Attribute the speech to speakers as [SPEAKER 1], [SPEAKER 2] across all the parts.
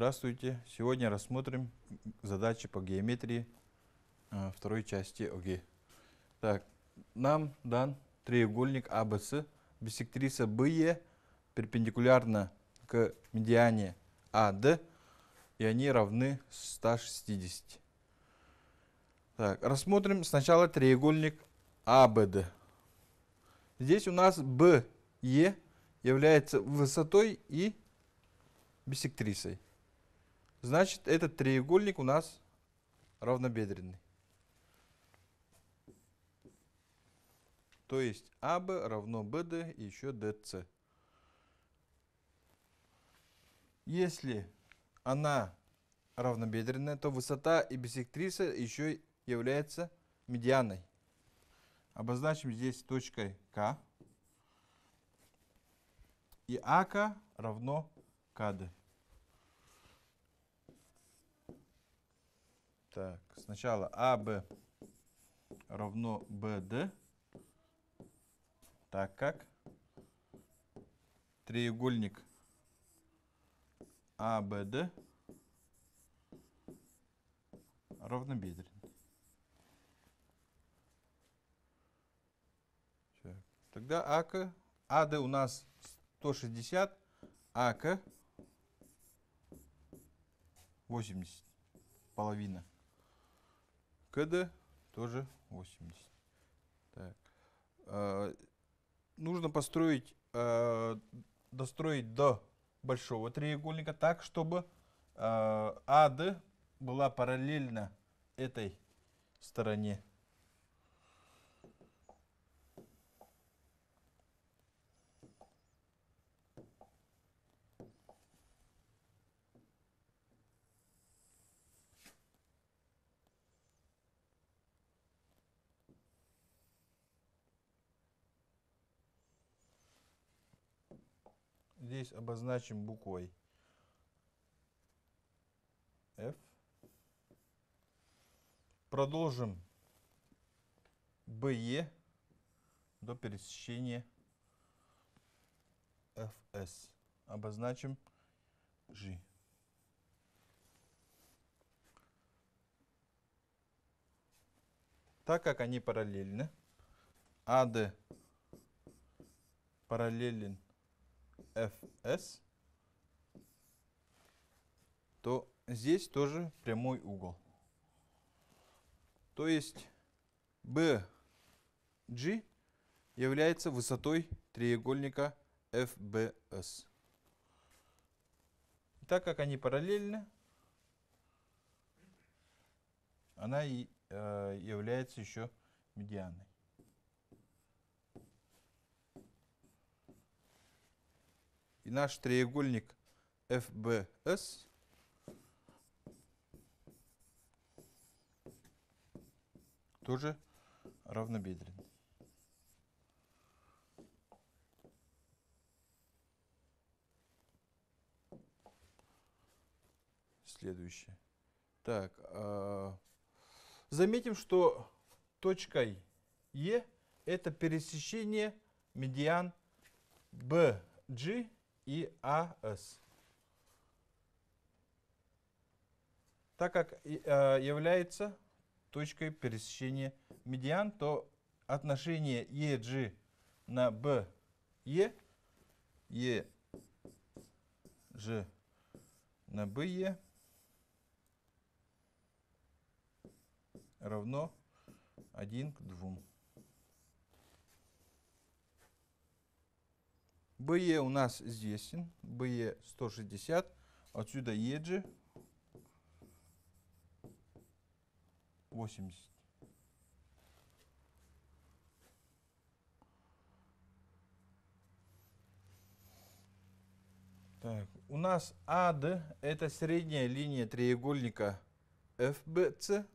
[SPEAKER 1] Здравствуйте! Сегодня рассмотрим задачи по геометрии второй части ОГЭ. Так, нам дан треугольник АБС, биссектриса БЕ перпендикулярна к медиане АД, и они равны 160. Так, рассмотрим сначала треугольник АБД. Здесь у нас БЕ является высотой и биссектрисой. Значит, этот треугольник у нас равнобедренный. То есть АБ равно БД и еще ДС. Если она равнобедренная, то высота и биссектриса еще является медианой. Обозначим здесь точкой К. И АК равно КД. Так, сначала АБ равно БД, так как треугольник АБД равнобедренный. Тогда АД у нас 160, АК 80, половина. КД тоже 80. Так. Нужно достроить до большого треугольника так, чтобы АД была параллельна этой стороне. Здесь обозначим буквой F. Продолжим BE до пересечения FS. Обозначим G. Так как они параллельны, AD параллелен FS, то здесь тоже прямой угол. То есть BG является высотой треугольника FBS. Так как они параллельны, она и является еще медианой. И наш треугольник FBS тоже равнобедренный. Следующее. Так, заметим, что точкой Е это пересечение медиан BG и AS. Так как является точкой пересечения медиан, то отношение EG на BE, EG на BE равно 1 к 2. BE у нас известен, BE 160, отсюда EG 80. Так, у нас AD это средняя линия треугольника FBC.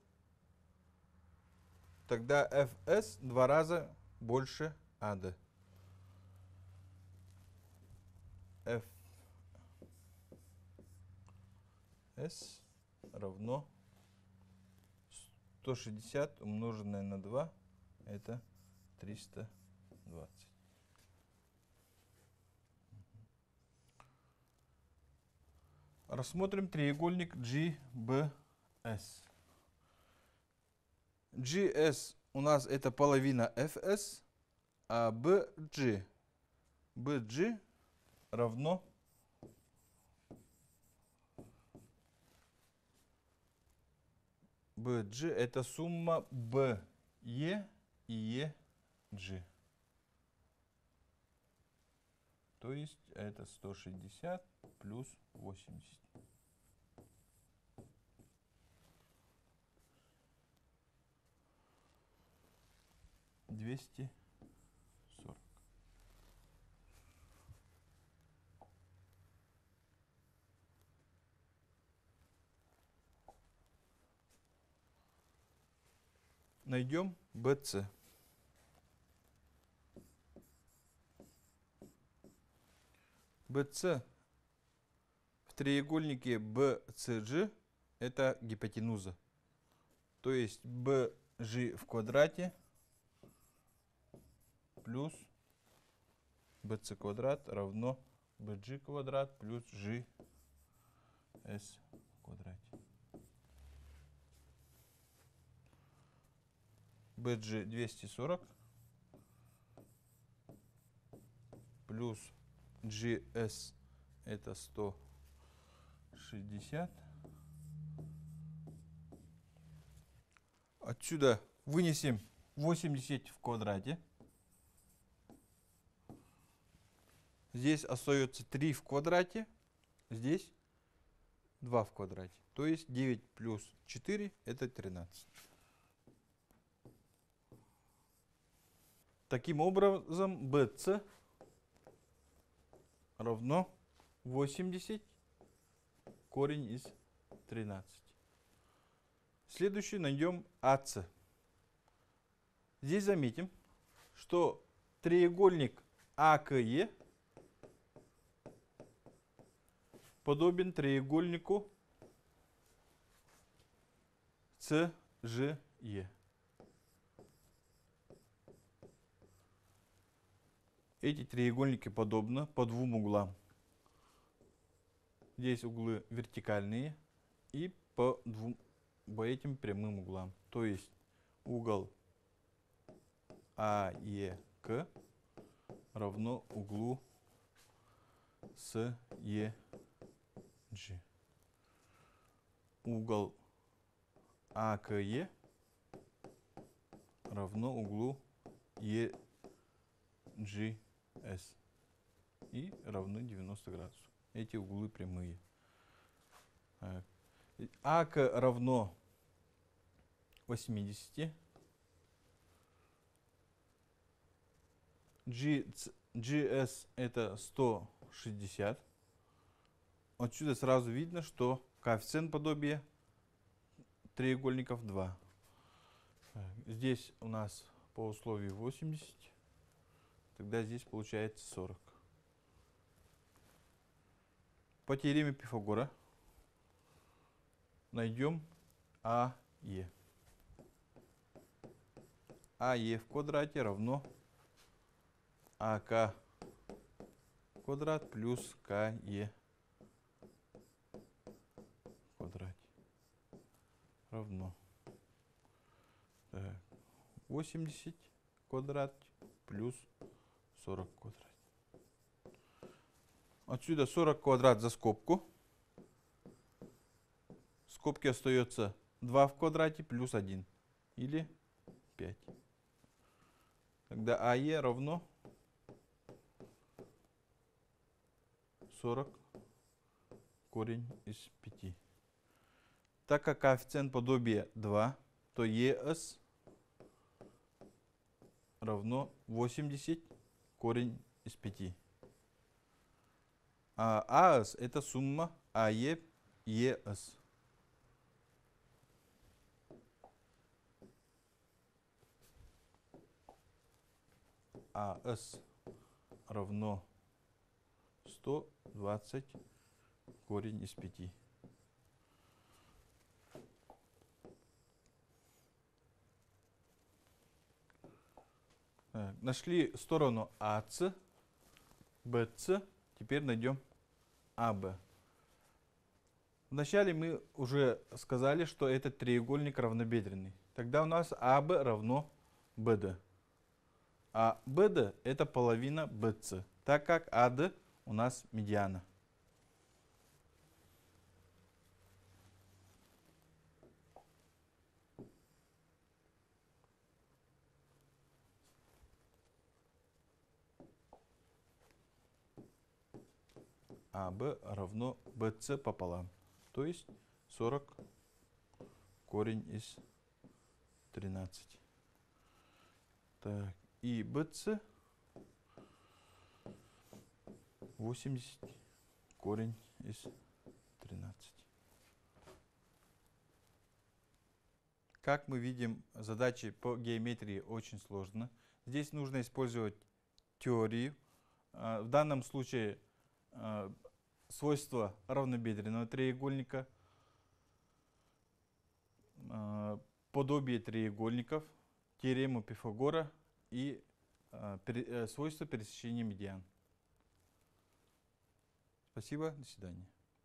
[SPEAKER 1] Тогда FS 2 раза больше AD. FS равно 160 умноженное на 2, это 320. Рассмотрим треугольник GBS. GS у нас это половина FS, а BG равно BG это сумма BE и EG. То есть это 160 плюс 80. Двести 40. Найдем BC. BC в треугольнике BCG это гипотенуза. То есть BG в квадрате плюс BC квадрат равно BG квадрат плюс GS в квадрате. BG 240 плюс GS это 160. Отсюда вынесем 80 в квадрате. Здесь остается 3 в квадрате. Здесь 2 в квадрате. То есть 9 плюс 4 это 13. Таким образом, BC равно 80 корень из 13. Следующий найдем AC. Здесь заметим, что треугольник АКЕ подобен треугольнику CGE. Эти треугольники подобны по двум углам. Здесь углы вертикальные и по этим прямым углам. То есть угол АЕК равно углу СЕГ. Угол АКЕ равно углу ЕГ. S и равны 90 градусов. Эти углы прямые. АК равно 80. GS это 160. Отсюда сразу видно, что коэффициент подобия треугольников 2. Здесь у нас по условию 80. Тогда здесь получается 40. По теореме Пифагора найдем АЕ. АЕ в квадрате равно АК квадрат плюс КЕ в квадрате равно 80 квадрат плюс 40 квадрат. Отсюда 40 квадрат за скобку. В скобке остается 2 в квадрате плюс 1. Или 5. Тогда АЕ равно 40 корень из 5. Так как коэффициент подобия 2, то ЕС равно 80 корень из 5. А АС это сумма АЕ и ЕС. АС равно 120 корень из 5. Нашли сторону АС, БС. Теперь найдем АБ. Вначале мы уже сказали, что этот треугольник равнобедренный. Тогда у нас АБ равно БД. А БД это половина БЦ, так как АД у нас медиана. АБ равно БЦ пополам. То есть 40 корень из 13. Так, и БЦ 80 корень из 13. Как мы видим, задачи по геометрии очень сложны. Здесь нужно использовать теорию. В данном случае свойства равнобедренного треугольника, подобие треугольников, теорему Пифагора и свойства пересечения медиан. Спасибо, до свидания.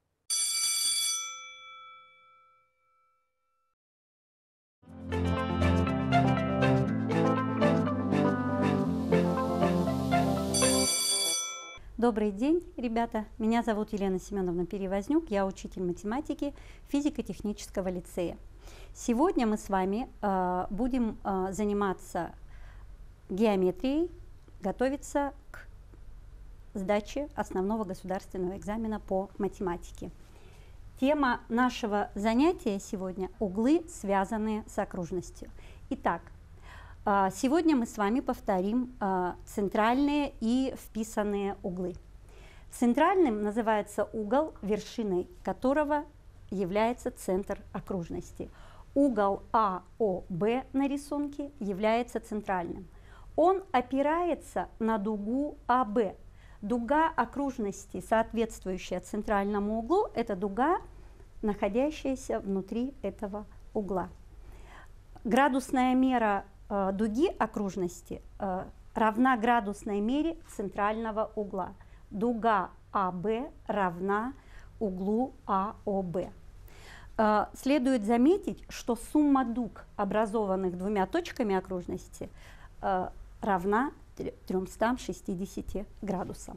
[SPEAKER 2] Добрый день, ребята. Меня зовут Елена Семеновна Перевознюк. Я учитель математики физико-технического лицея. Сегодня мы с вами будем заниматься геометрией, готовиться к сдаче основного государственного экзамена по математике. Тема нашего занятия сегодня – углы, связанные с окружностью. Итак, сегодня мы с вами повторим центральные и вписанные углы. Центральным называется угол, вершиной которого является центр окружности. Угол АОБ на рисунке является центральным. Он опирается на дугу АБ. Дуга окружности, соответствующая центральному углу, это дуга, находящаяся внутри этого угла. Градусная мера дуги окружности равна градусной мере центрального угла. Дуга АБ равна углу АОБ. Следует заметить, что сумма дуг, образованных двумя точками окружности, равна 360 градусам.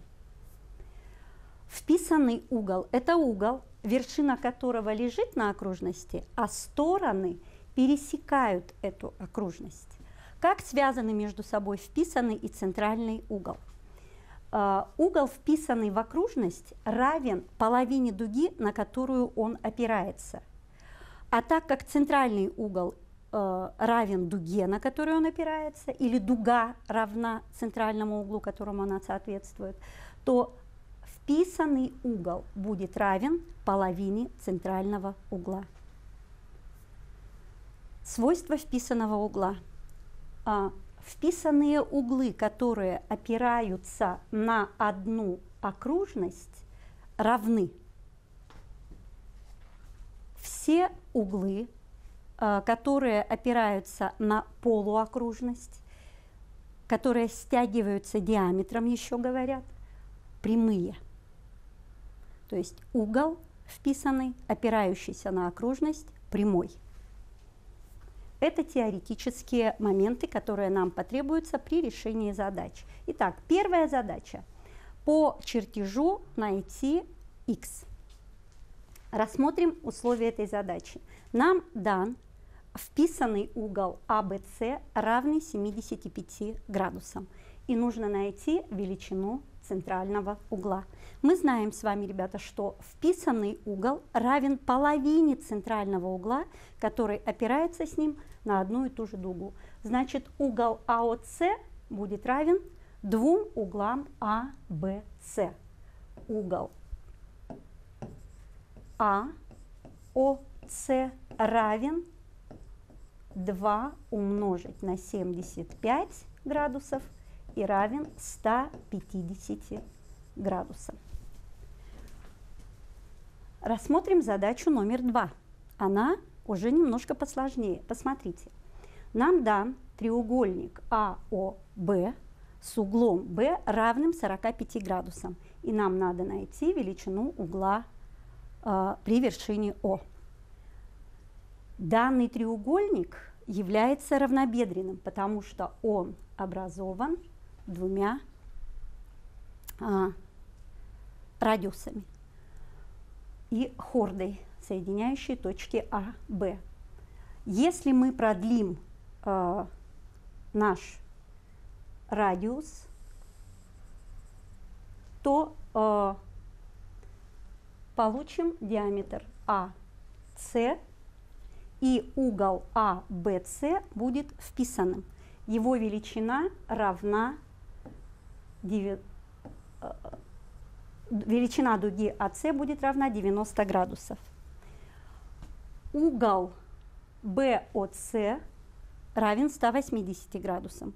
[SPEAKER 2] Вписанный угол – это угол, вершина которого лежит на окружности, а стороны пересекают эту окружность. Как связаны между собой вписанный и центральный угол? Угол, вписанный в окружность, равен половине дуги, на которую он опирается. А так как центральный угол равен дуге, на которую он опирается, или дуга равна центральному углу, которому она соответствует, то вписанный угол будет равен половине центрального угла. Свойства вписанного угла. Вписанные углы, которые опираются на одну окружность, равны. Все углы, которые опираются на полуокружность, которые стягиваются диаметром, еще говорят, прямые. То есть угол вписанный, опирающийся на окружность, прямой. Это теоретические моменты, которые нам потребуются при решении задач. Итак, первая задача. По чертежу найти х. Рассмотрим условия этой задачи. Нам дан вписанный угол АБС равный 75 градусам. И нужно найти величину центрального угла. Мы знаем с вами, ребята, что вписанный угол равен половине центрального угла, который опирается с ним на одну и ту же дугу. Значит, угол АОС будет равен двум углам АБС. Угол АОС равен 2 умножить на 75 градусов и равен 150 градусам. Рассмотрим задачу номер 2. Она уже немножко посложнее. Посмотрите. Нам дан треугольник АОБ с углом Б равным 45 градусам. И нам надо найти величину угла при вершине О. Данный треугольник является равнобедренным, потому что он образован двумя радиусами и хордой, соединяющей точки А, Б. Если мы продлим наш радиус, то получим диаметр АС, и угол АБС будет вписанным. Его величина равна величина дуги АС будет равна 90 градусов. Угол БОС равен 180 градусам.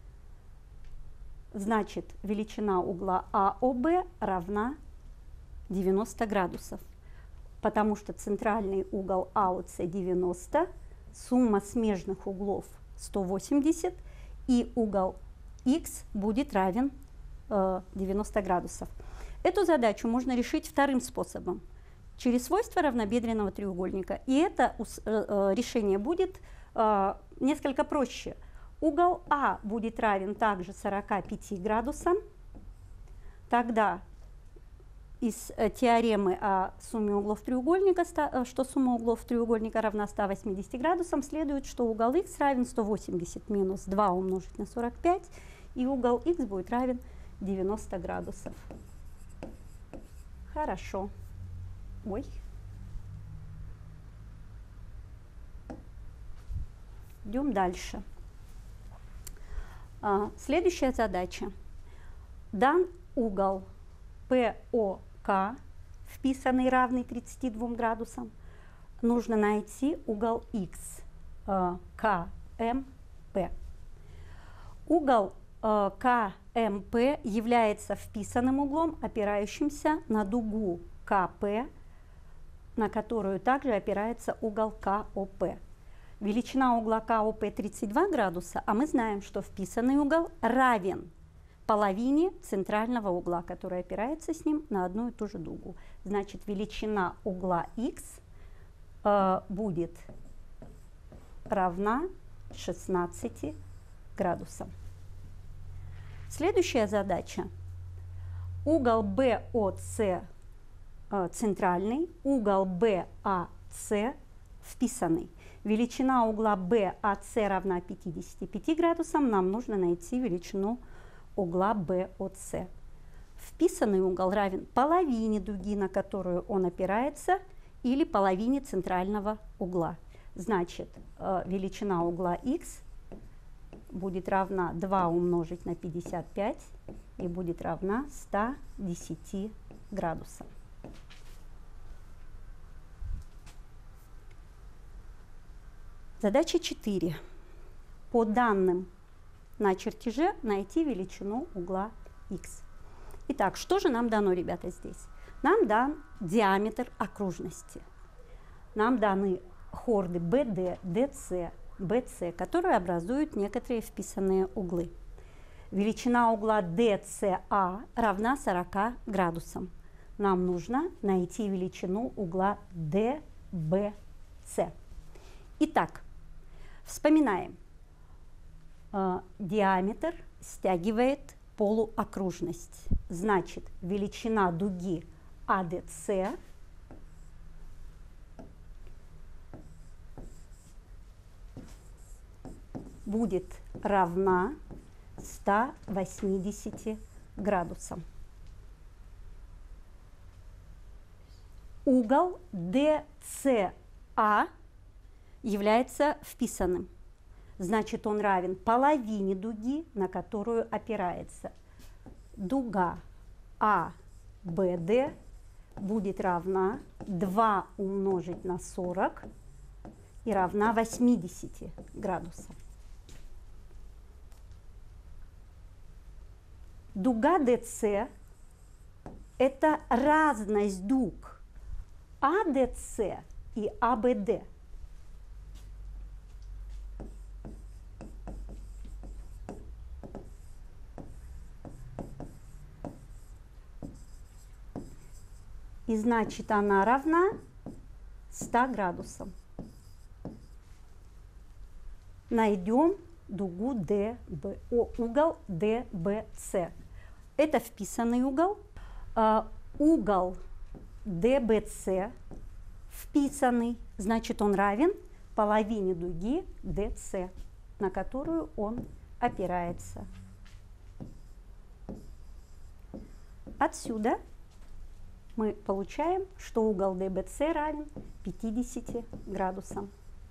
[SPEAKER 2] Значит, величина угла АОБ равна 90 градусов, потому что центральный угол АОС 90, сумма смежных углов 180, и угол Х будет равен 90 градусов. Эту задачу можно решить вторым способом, через свойства равнобедренного треугольника. И это решение будет несколько проще. Угол А будет равен также 45 градусам. Тогда из теоремы о сумме углов треугольника, что сумма углов треугольника равна 180 градусам, следует, что угол Х равен 180 минус 2 умножить на 45, и угол Х будет равен 90 градусов. Хорошо. Ой. Идем дальше. Следующая задача. Дан угол ПОК, вписанный равный 32 градусам. Нужно найти угол Х, КМП. Угол КМП является вписанным углом, опирающимся на дугу КП, на которую также опирается угол КОП. Величина угла КОП 32 градуса, а мы знаем, что вписанный угол равен половине центрального угла, который опирается с ним на одну и ту же дугу. Значит, величина угла Х будет равна 16 градусам. Следующая задача. Угол БОС центральный, угол БАС вписанный. Величина угла БАС равна 55 градусам. Нам нужно найти величину угла БОС. Вписанный угол равен половине дуги, на которую он опирается, или половине центрального угла. Значит, величина угла Х будет равна 2 умножить на 55 и будет равна 110 градусам. Задача 4. По данным на чертеже найти величину угла Х. Итак, что же нам дано, ребята, здесь? Нам дан диаметр окружности. Нам даны хорды BD, DC, BC, которые образуют некоторые вписанные углы. Величина угла DCA равна 40 градусам. Нам нужно найти величину угла DBC. Итак, вспоминаем. Диаметр стягивает полуокружность. Значит, величина дуги ADC будет равна 180 градусам. Угол DCA является вписанным. Значит, он равен половине дуги, на которую опирается. Дуга АБД будет равна 2 умножить на 40 и равна 80 градусам. Дуга DC – это разность дуг ADC и ABD. и значит она равна 100 градусам. Найдем дугу угол DBC. Это вписанный угол. Угол DBC вписанный, значит он равен половине дуги DC, на которую он опирается. Отсюда мы получаем, что угол DBC равен 50 градусам.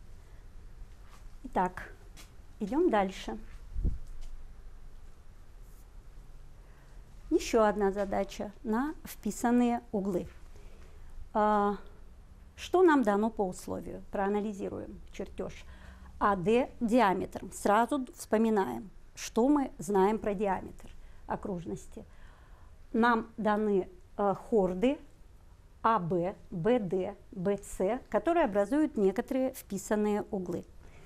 [SPEAKER 2] Итак, идем дальше. Еще одна задача на вписанные углы. Что нам дано по условию? Проанализируем чертеж. АД диаметром. Сразу вспоминаем, что мы знаем про диаметр окружности. Нам даны хорды АБ, БД, БС, которые образуют некоторые вписанные углы.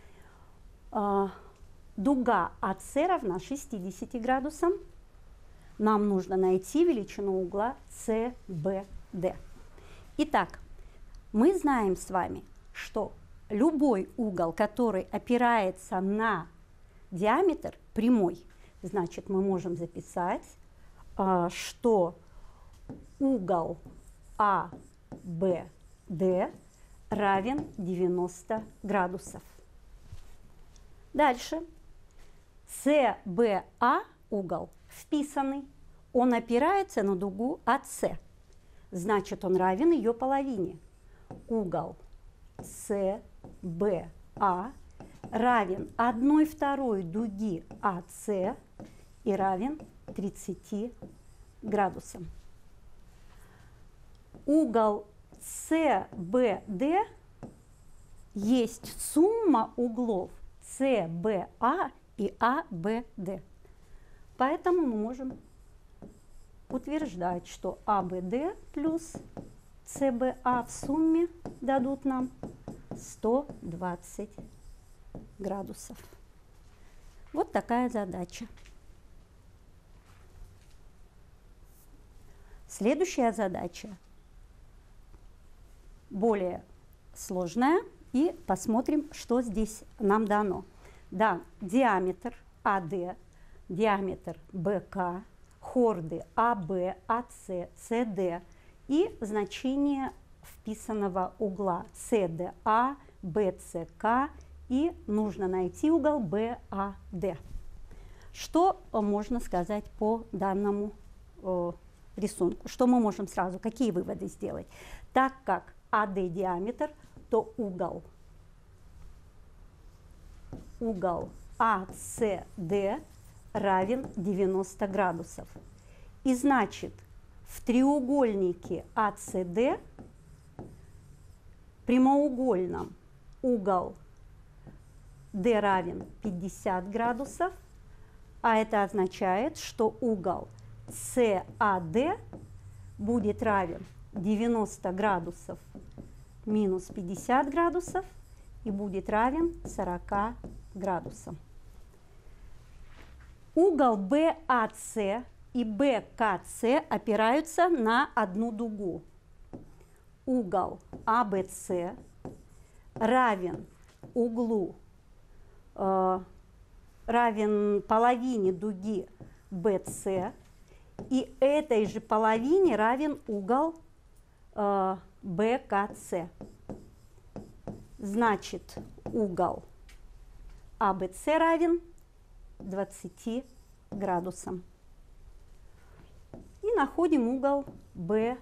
[SPEAKER 2] Дуга АС равна 60 градусам. Нам нужно найти величину угла СБД. Итак, мы знаем с вами, что любой угол, который опирается на диаметр, прямой. Значит, мы можем записать, что угол АБД равен 90 градусов. Дальше. СБА угол вписанный. Он опирается на дугу АС. Значит, он равен ее половине. Угол СБА равен 1/2 дуги АС и равен 30 градусам. Угол СБД есть сумма углов СБА и АБД. Поэтому мы можем утверждать, что АБД плюс СБА в сумме дадут нам 120 градусов. Вот такая задача. Следующая задача более сложная, и посмотрим, что здесь нам дано. Да, диаметр АД, диаметр БК, хорды АБ, АС, СД и значение вписанного угла СДА, БЦК, и нужно найти угол БАД. Что можно сказать по данному рисунку? Что мы можем сразу, какие выводы сделать? Так как АД диаметр, то угол АСД равен 90 градусов. И значит, в треугольнике АСД прямоугольном угол D равен 50 градусов, а это означает, что угол САД будет равен 90 градусов минус 50 градусов и будет равен 40 градусам. Угол БАС и БКС опираются на одну дугу. Угол АБС равен углу, равен половине дуги БС, и этой же половине равен угол БКС. Значит, угол АБС равен 20 градусам. И находим угол БАД.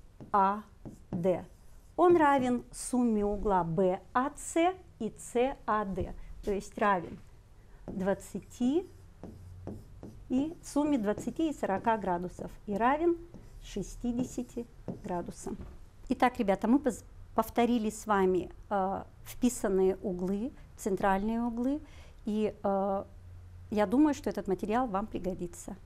[SPEAKER 2] Он равен сумме угла БАС и САД, то есть равен 20 и сумме 20 и 40 градусов и равен 60 градусам. Итак, ребята, мы повторили с вами вписанные углы, центральные углы, и я думаю, что этот материал вам пригодится.